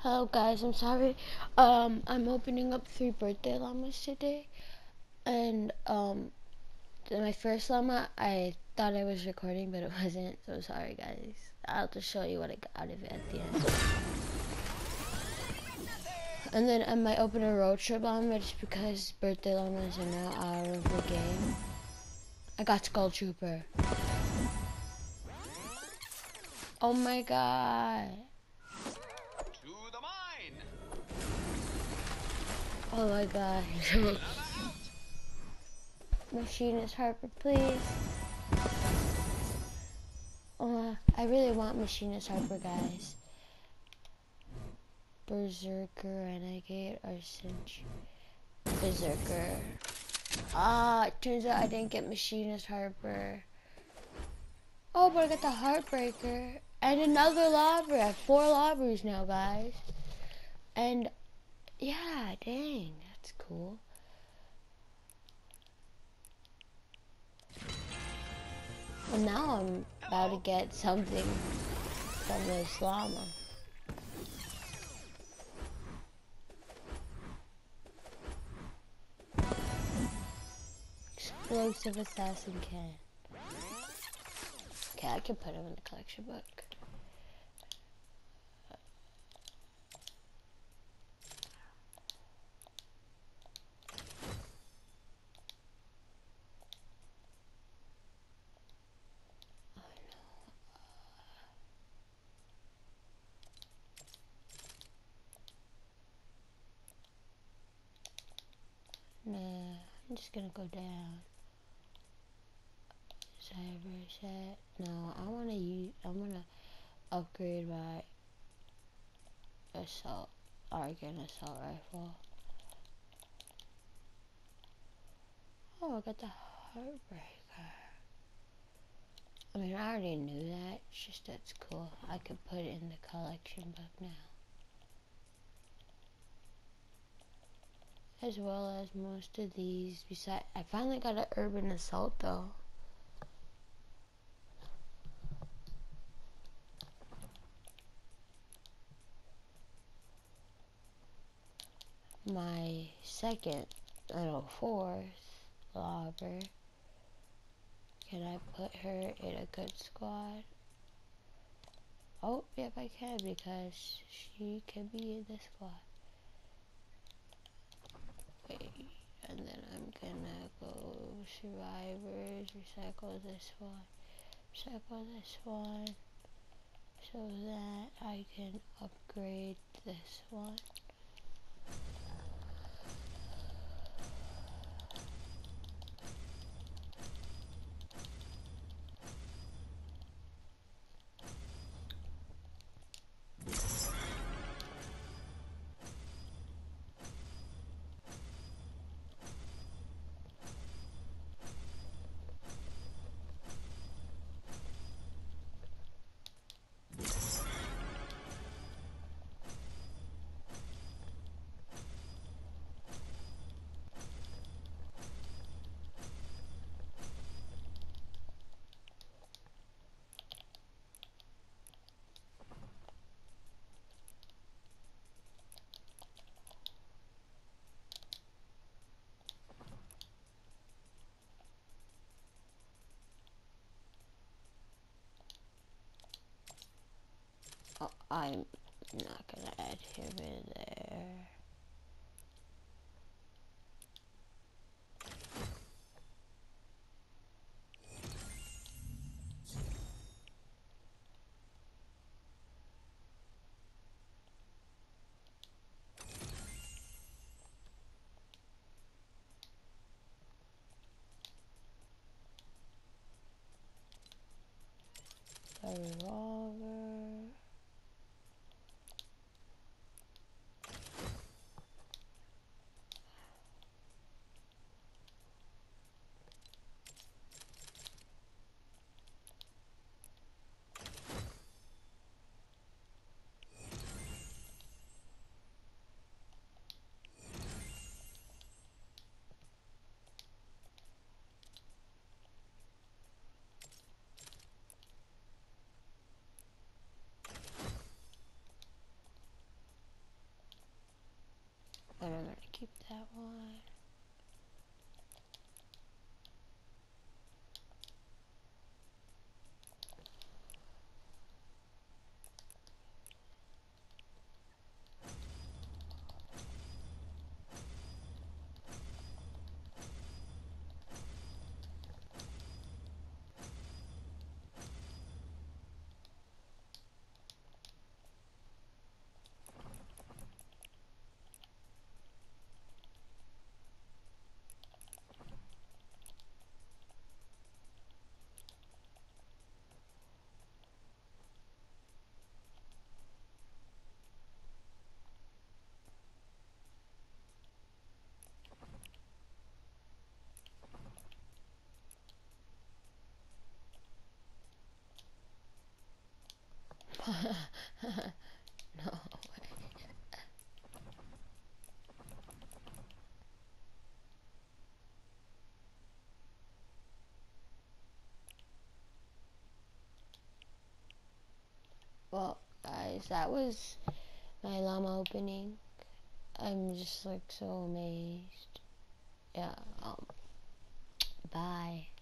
Hello guys, I'm sorry. I'm opening up 3 birthday llamas today, and my first llama, I thought I was recording, but it wasn't. So sorry guys. I'll just show you what I got out of it at the end. And then I might open a road trip llama just because birthday llamas are now out of the game. I got Skull Trooper. Oh my god. Oh my god. Machinist Harper, please. I really want Machinist Harper, guys. Berserker, Renegade, Arcinch, Berserker. It turns out I didn't get Machinist Harper. Oh, but I got the Heartbreaker. And another Lobber. I have 4 Lobbers now, guys. And, yeah, dang, that's cool. And now I'm about to get something from this llama. Explosive Assassin Cannon. Okay, I can put him in the collection book. Nah, I'm just gonna go down. Cyber set. No, I wanna upgrade my Argon assault rifle. Oh, I got the Heartbreaker. I mean, I already knew that. It's just that's cool. I could put it in the collection book now. As well as most of these. Besides, I finally got an urban assault though. My second, fourth lobber. Can I put her in a good squad? Oh, yep, I can because she can be in the squad. Wait, and then I'm gonna go survivors, recycle this one, so that I can upgrade this one. Oh, I'm not gonna add him in there. A revolver. keep that one. No way. Well, guys, that was my llama opening. I'm just like so amazed. Yeah, bye.